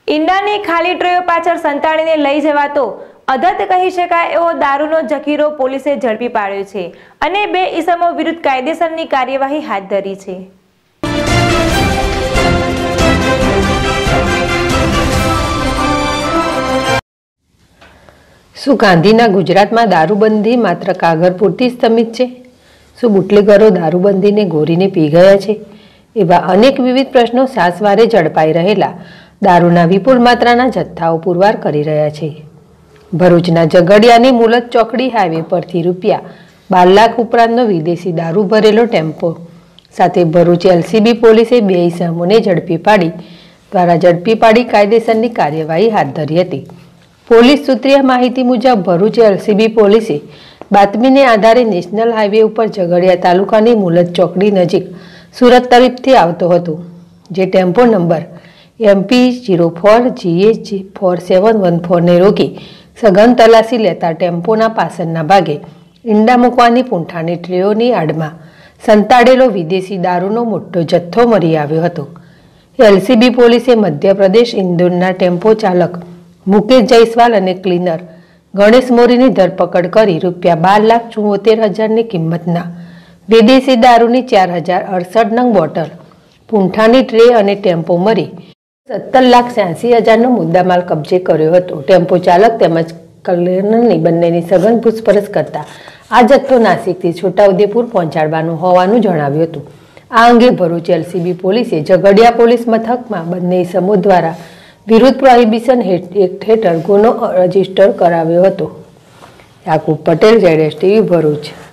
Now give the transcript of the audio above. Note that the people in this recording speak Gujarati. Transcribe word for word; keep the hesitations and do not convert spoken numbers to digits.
ઈંડાની ખાલી ટ્રેઓ પાછળ સંતાડીને લઈ જવાતો અધત કહી શકાય એવો દારૂનો જખીરો પોલીસે ઝડપી પાડ્યો છે અને બે ઈસમો વિરુદ્ધ કાયદેસરની કાર્યવાહી હાથ ધરી છે। શું ગાંધીના ગુજરાતમાં દારૂબંધી માત્ર કાગળ પૂરતી સ્થમિત છે? શું બુટલેગરો દારૂબંધીને ગોરીને પી ગયા છે? એવા અનેક વિવિધ પ્રશ્નો સાસવારે ઝડપાઈ રહેલા દારૂના વિપુલ માત્રાના જથ્થાઓ પુરવાર કરી રહ્યા છે। ભરૂચના ઝઘડિયાની મુલત ચોકડી હાઈવે પરથી રૂપિયા બાર લાખ ઉપરાંતનો વિદેશી દારૂ ભરેલો ટેમ્પો સાથે ભરૂચ એલસીબી પોલીસે બે ઇસમોને ઝડપી પાડી દ્વારા ઝડપી પાડી કાયદેસરની કાર્યવાહી હાથ ધરી હતી। પોલીસ સૂત્રીય માહિતી મુજબ ભરૂચ એલસીબી પોલીસે બાતમીને આધારે નેશનલ હાઈવે ઉપર ઝઘડિયા તાલુકાની મુલત ચોકડી નજીક સુરત તરફથી આવતો હતો જે tempo number MP zero four GH four seven one ફોરને રોકી સઘન તલાશી લેતા ટેમ્પોના પાછળના ભાગે ઈંડા મૂકવાની પૂંઠાની ટ્રેઓની આડમાં સંતાડેલો વિદેશી દારૂનો મોટો જથ્થો મળી આવ્યો હતો। એલસીબી પોલીસે મધ્યપ્રદેશ ઇન્દોરના ટેમ્પો ચાલક મુકેશ જયસ્વાલ અને ક્લીનર ગણેશ મોરીની ધરપકડ કરી રૂપિયા બાર લાખ ચુંવોતેર હજારની કિંમતના વિદેશી દારૂની ચાર હજાર અડસઠ નંગ બોટલ પૂંઠાની ટ્રે અને ટેમ્પો મળી સત્તર લાખ છ્યાસી હજારનો મુદ્દામાલ કબજે કર્યો હતો। ટેમ્પો ચાલક તેમજ ક્લીનરની બંનેની સઘન પૂછપરછ કરતા આ જથ્થો નાસિકથી છોટાઉદેપુર પહોંચાડવાનું હોવાનું જણાવ્યું હતું। આ અંગે ભરૂચ એલસીબી પોલીસે ઝઘડિયા પોલીસ મથકમાં બંને ઇસમો દ્વારા વિરુદ્ધ પ્રોહિબિશન એક્ટ હેઠળ ગુનો રજીસ્ટર કરાવ્યો હતો। Yakub Patel, Z S TV Bharuch.